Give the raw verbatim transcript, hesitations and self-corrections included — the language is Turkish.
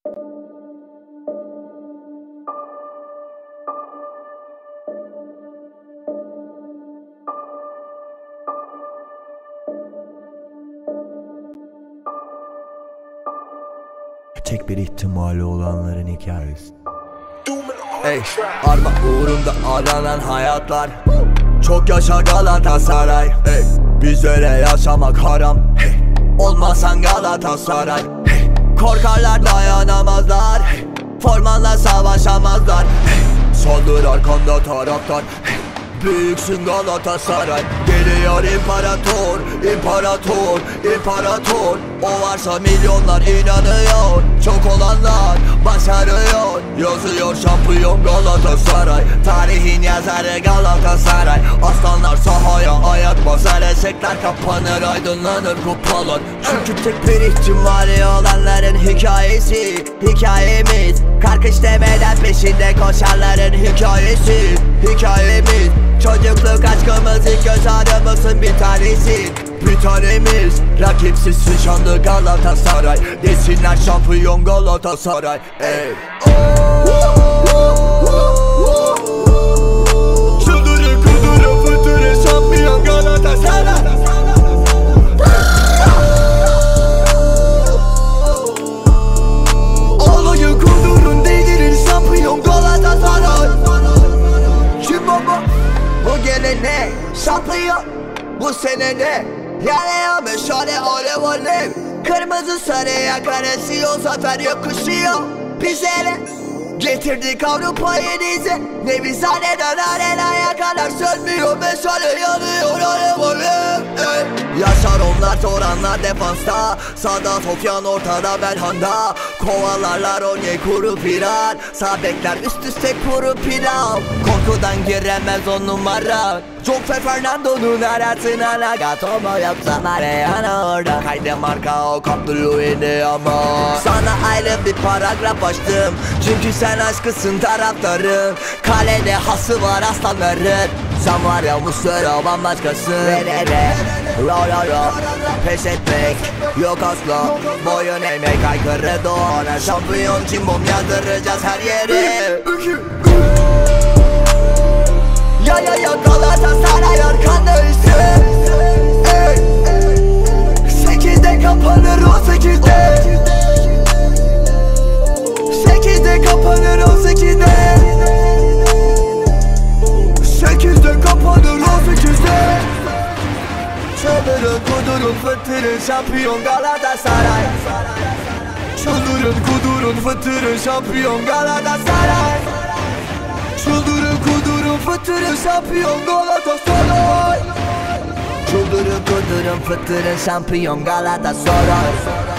Tek bir ihtimali olanların hikayesi. Ey, arma uğrunda aranan hayatlar. Çok yaşa Galatasaray. Ey, bizlere yaşamak haram. Hey, olmasan Galatasaray. Hey, korkarlar dayanamazlar. Hey, formanla savaşamazlar. Hey, saldır arkanda taraftar. Hey, büyüksün Galatasaray. Geliyor imparator, imparator, imparator. O varsa milyonlar inanıyor. Çok olanlar başarıyor. Yazıyor şampiyon Galatasaray. Tarihin yazarı Galatasaray. Aslanlar sahaya ayak basar. Eşekler kapanır, aydınlanır kupalar. Çünkü tek bir ihtimali olanların hikayesi. Hikayemiz karkış demeden peşinde koşanların hikayesi. Hikayemiz çocukluk aşkımız, ilk göz ağrımızın bir tanesi. Bir tanemiz rakipsiz şanlı Galatasaray. Desinler şampiyon Galatasaray. Ey. Çıldırı kudurun fıtırı şampiyon Galatasaray. Olayı kudurun değdirin şampiyon Galatasaray. Kim baba? Bu gelenek şampiyon. Bu sene ne? Yanıyor meşale alev alev. Kırmızı sarı yakar esiyor. Zafer yakışıyor bizlere. Getirdik Avrupa'yı dize. Nevizhaneden arenaya kadar sönmüyor. Meşale yanıyor alev alev. Ey. Yaşar onlar soranlar defansta. Sağda Sofyan ortada Belhanda. Kovalarlar Onye kuru pirar. Sağ bekler üst üste kuru pilav. Korkudan giremez on numara. Çok fe Fernando'nun arasına Nagatomo yoksa Mariano orada. Kayde marka o Kaptulu'ydu ama sana ayrı bir paragraf açtım. Çünkü sen aşkısın taraftarın. Kalede hası var aslanların. Sen var ya Muslera bambaşkasın. Re ro ro ro pes etmek yok asla. Boyun eğmek aykırı doğana. Şampiyon cimbom yazdıracağız her yere. Ya ya ya Galatasaray arkanda üstü. Sekizde kapanır o sekizde. Sekizde kapanır o sekizde. Sekizde kapanır o sekizde. Çıldırın kudurun fıtırın şampiyon Galatasaray. Çıldırın kudurun fıtırın şampiyon Galatasaray. Çıldırın kudurun fıtırın şampiyon Galatasaray. Çıldırın kudurun fıtırın şampiyon Galatasaray.